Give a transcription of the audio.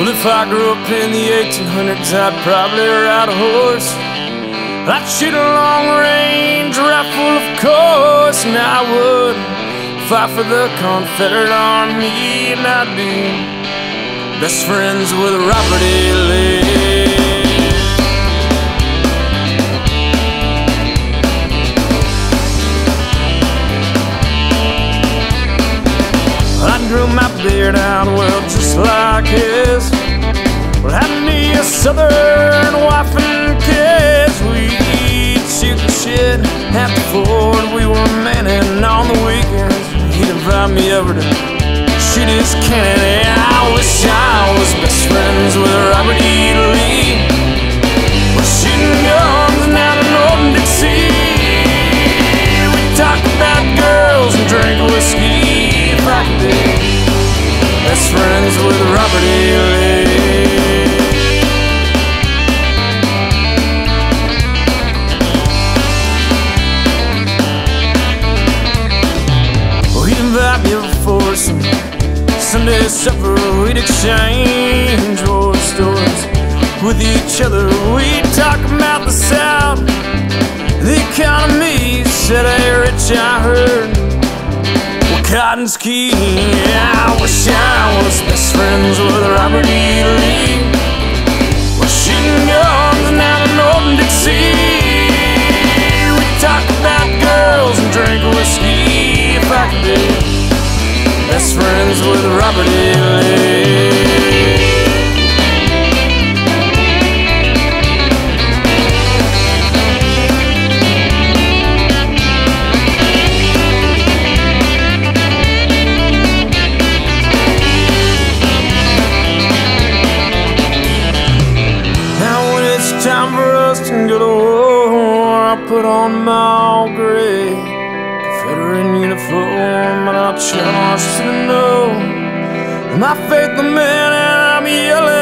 Well, if I grew up in the 1800s, I'd probably ride a horse. I'd shoot a long-range rifle, of course, and I would fight for the Confederate Army, and I'd be best friends with Robert E. Lee. I grew my beard out, well, just like his. Well, had me a southern wife and kids. We'd shoot the shit at the Ford. We were manning on the weekends. He'd invite me over to shoot his cannon. And I wish I was best friends with Robert E. Lee. We're shooting guns down in Old Dixie. We talk about girls and drink whiskey. If I could be best friends with Robert E. Lee. Well, he'd invite me over for some Sunday supper. We'd exchange war stories with each other. We'd talk about the South, the economy. Said, hey, Rich, I heard Cotton's key. I wish I was best friends with Robert E. Lee. We're shooting guns down in Old Dixie. We talk about girls and drink whiskey. If I could be best friends with Robert E. Lee. Time for us to go to war. I put on my all gray Confederate uniform and I charge to the know. My faith, the man, and I'm yelling.